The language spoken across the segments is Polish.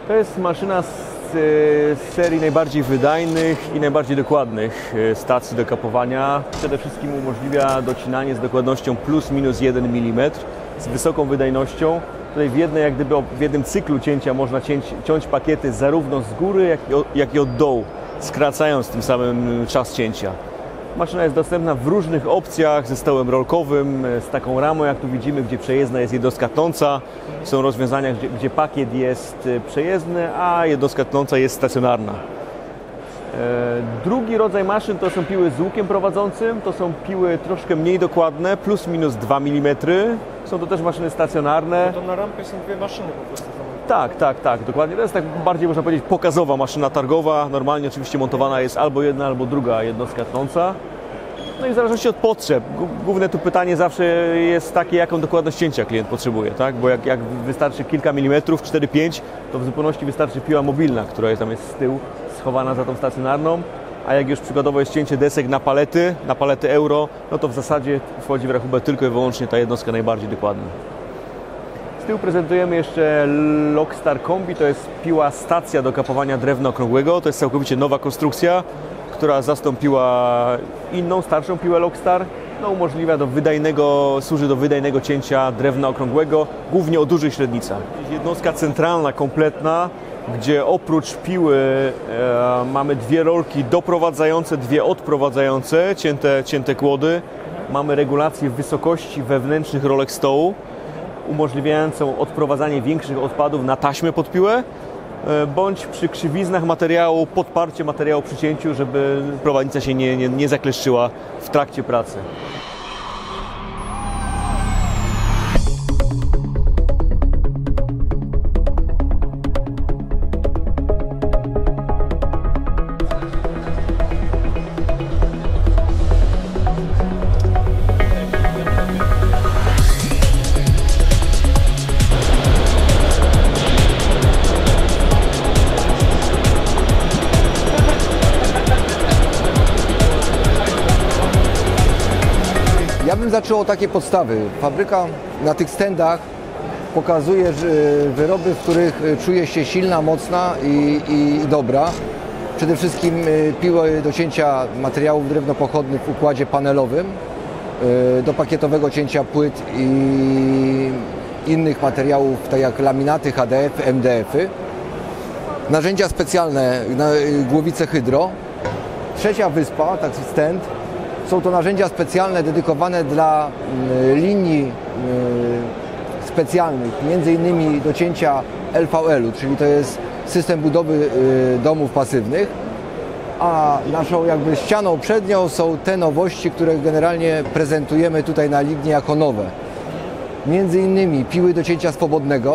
To jest maszyna z serii najbardziej wydajnych i najbardziej dokładnych stacji do kapowania. Przede wszystkim umożliwia docinanie z dokładnością plus minus 1 mm z wysoką wydajnością. Tutaj w jednym cyklu cięcia można ciąć pakiety zarówno z góry, jak i od dołu, skracając tym samym czas cięcia. Maszyna jest dostępna w różnych opcjach, ze stołem rolkowym, z taką ramą, jak tu widzimy, gdzie przejezdna jest jednostka tnąca. Są rozwiązania, gdzie pakiet jest przejezdny, a jednostka tnąca jest stacjonarna. Drugi rodzaj maszyn to są piły z łukiem prowadzącym. To są piły troszkę mniej dokładne, plus minus 2 mm. Są to też maszyny stacjonarne. No to na rampie są dwie maszyny po prostu. Tak, dokładnie. To jest tak bardziej, można powiedzieć, pokazowa maszyna targowa. Normalnie oczywiście montowana jest albo jedna, albo druga jednostka tnąca. No i w zależności od potrzeb. Główne tu pytanie zawsze jest takie, jaką dokładność cięcia klient potrzebuje, tak? Bo jak wystarczy kilka milimetrów, 4-5, to w zupełności wystarczy piła mobilna, która tam jest z tyłu, schowana za tą stacjonarną. A jak już przykładowo jest cięcie desek na palety euro, no to w zasadzie wchodzi w rachubę tylko i wyłącznie ta jednostka najbardziej dokładna. Z tyłu prezentujemy jeszcze Lockstar Kombi, to jest piła stacja do kapowania drewna okrągłego. To jest całkowicie nowa konstrukcja, która zastąpiła inną, starszą piłę Lockstar. No, służy do wydajnego cięcia drewna okrągłego, głównie o dużych średnicach. Jednostka centralna, kompletna, gdzie oprócz piły mamy dwie rolki doprowadzające, dwie odprowadzające, cięte kłody. Mamy regulację wysokości wewnętrznych rolek stołu, umożliwiającą odprowadzanie większych odpadów na taśmę pod piłę, bądź przy krzywiznach materiału, podparcie materiału przy cięciu, żeby prowadnica się nie zakleszczyła w trakcie pracy. Ja bym zaczął od takiej podstawy. Fabryka na tych standach pokazuje wyroby, w których czuje się silna, mocna i dobra. Przede wszystkim piły do cięcia materiałów drewnopochodnych w układzie panelowym, do pakietowego cięcia płyt i innych materiałów, tak jak laminaty, HDF, MDF-y. Narzędzia specjalne, głowice hydro. Trzecia wyspa, taki stand. Są to narzędzia specjalne dedykowane dla linii specjalnych, między innymi do cięcia LVL-u, czyli to jest system budowy domów pasywnych, a naszą jakby ścianą przednią są te nowości, które generalnie prezentujemy tutaj na Lignie jako nowe. Między innymi piły do cięcia swobodnego.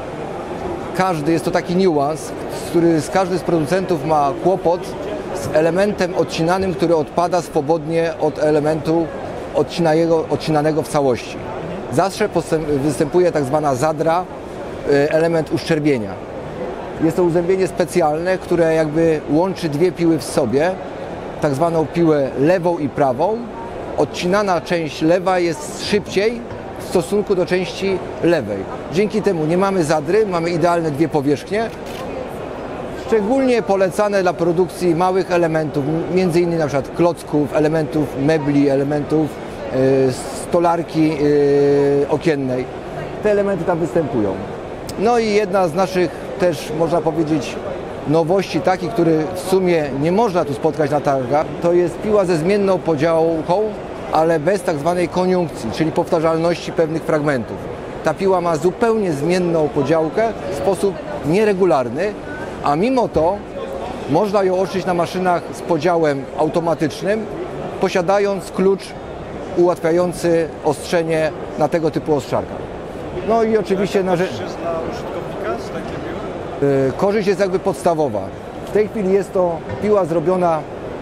Jest to taki niuans, każdy z producentów ma kłopot z elementem odcinanym, który odpada swobodnie od elementu odcinanego w całości. Zawsze występuje tak zwana zadra, element uszczerbienia. Jest to uzębienie specjalne, które jakby łączy dwie piły w sobie, tak zwaną piłę lewą i prawą. Odcinana część lewa jest szybciej w stosunku do części lewej. Dzięki temu nie mamy zadry, mamy idealne dwie powierzchnie. Szczególnie polecane dla produkcji małych elementów, między innymi na przykład klocków, elementów mebli, elementów stolarki okiennej. Te elementy tam występują. No i jedna z naszych też, można powiedzieć, nowości takich, które w sumie nie można tu spotkać na targach, to jest piła ze zmienną podziałką, ale bez tak zwanej koniunkcji, czyli powtarzalności pewnych fragmentów. Ta piła ma zupełnie zmienną podziałkę w sposób nieregularny, a mimo to można ją ostrzyć na maszynach z podziałem automatycznym, posiadając klucz ułatwiający ostrzenie na tego typu ostrzarkach. No i oczywiście korzyść jest dla użytkownika z takiej piły? Korzyść jest jakby podstawowa. W tej chwili jest to piła zrobiona,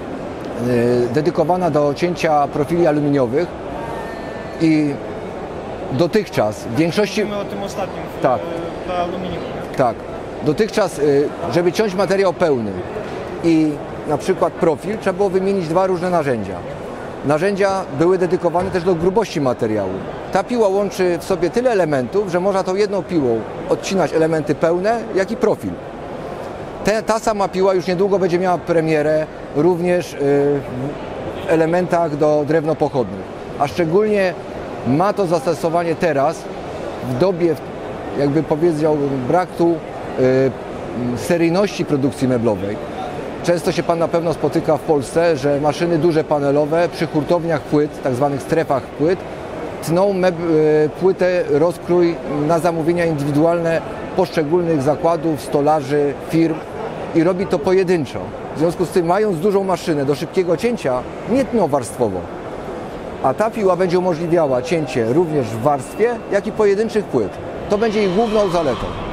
dedykowana do cięcia profili aluminiowych i dotychczas w większości... Mówimy o tym ostatnim, tak, dla aluminium. Tak. Dotychczas, żeby ciąć materiał pełny i na przykład profil, trzeba było wymienić dwa różne narzędzia. Narzędzia były dedykowane też do grubości materiału. Ta piła łączy w sobie tyle elementów, że można tą jedną piłą odcinać elementy pełne, jak i profil. Ta sama piła już niedługo będzie miała premierę również w elementach do drewnopochodnych. A szczególnie ma to zastosowanie teraz, w dobie, jakby powiedziałbym, braku seryjności produkcji meblowej. Często się Pan na pewno spotyka w Polsce, że maszyny duże panelowe przy hurtowniach płyt, tak zwanych strefach płyt, tną płytę rozkrój na zamówienia indywidualne poszczególnych zakładów, stolarzy, firm i robi to pojedynczo. W związku z tym, mając dużą maszynę do szybkiego cięcia, nie tną warstwowo. A ta piła będzie umożliwiała cięcie również w warstwie, jak i pojedynczych płyt. To będzie ich główną zaletą.